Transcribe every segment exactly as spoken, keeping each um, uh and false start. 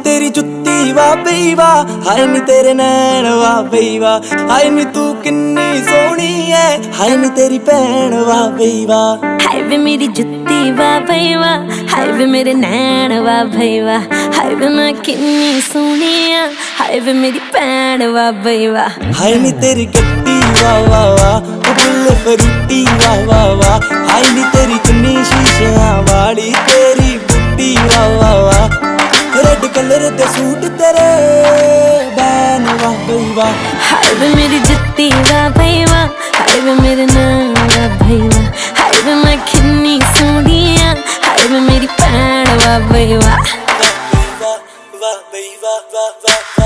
तेरी जुत्ती वाह बई वाह, हाय नी तेरे नैन वाह बई वाह, हाय नी तू किन्नी सोहनी है, हाय नी तेरी भैन वाह बई वाह। हाय वे मेरी जुत्ती वाह बई वाह, हाय वे मेरे नैन वाह बई वाह, हाय वे मैं किन्नी सोहनी है, हाय वे मेरी भैन वाह बई वाह। हाय नी तेरी गड्डी वाह वाह वाह, बुल फरूटी वाह वाह वाह, हाय नी तेरी चुन्नी शीशियां वाली तेरी बुट्टी वाह वाह वाह। रेड कलर दे सूट तेरे बैन वाह बई वाह। हाय वे मेरी जुत्ती वाह बई वाह, हाय वे मेरे नैन वाह बई वाह, हाय वे मैं किन्नी सोहनी है, हाय वे मेरी भैन वाह बई वाह। वाह वाह बई वाह वाह वाह वाह।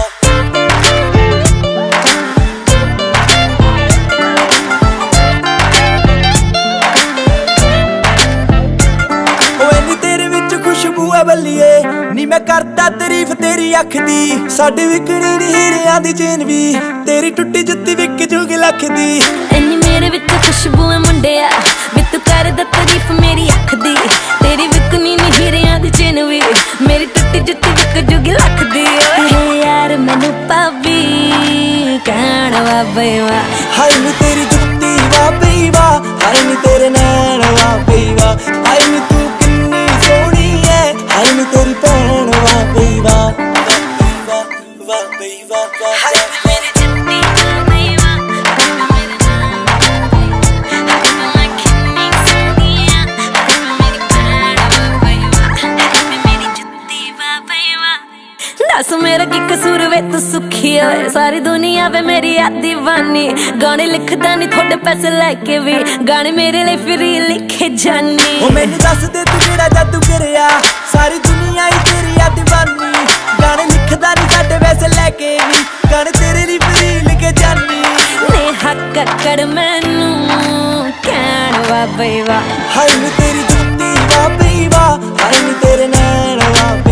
बल्लिए नी मैं करता तारीफ तेरी अख दी, साडे विकनी नी हीरियां दी चेन भी, तेरी टुट्टी जुत्ती विक जूगी लख दी। इन्नी मेरे विच खुशबू है मुंडिया, वे तू करदा तारीफ मेरी अख दी, तेरी विकनी नी हीरियां दी चेन भी, मेरी टुट्टी जुत्ती विक जूगी लख दी। ओए यार मैनू भाभी कहण वाह बई वाह। हाय नी तेरी जुत्ती वाह बई वाह, हाय नी तेरे नैन वाह बई वाह, हाय नी तू किन्नी सोहनी है, हाय नी तेरी भैन वाह बई वाह। वाह वाह बई वाह वाह। हाय वे मेरी जुत्ती वाह बई वाह, हाय वे मेरे नैन वाह बई वाह, हाय वे मैं किन्नी सोहनी है, हाय वे मेरी भैन वाह बई वाह, हाय वे मेरी जुत्ती वाह बई वाह। दस मेरा की कसूर वे तू सुखी होए, सारी दुनिया वे मेरी आ दीवानी, गाने लिखदा नहीं थोड़े पैसे लेके भी, गाने मेरे लिए फ्री लिखे जानी। ओ मैनू दस दे तू जेड़ा जादू करिया, सारी दुनिया ही तेरी आ दीवानी, गाने लिखदा नहीं साडे पैसे लेके भी, गाने तेरे लिए फ्री लिखे जानी। नेहा कक्कड़ मैनू कहण वाह बई वाह। हाय नी तेरी जुत्ती वाह बई वाह, हाय नी तेरे नैन वाह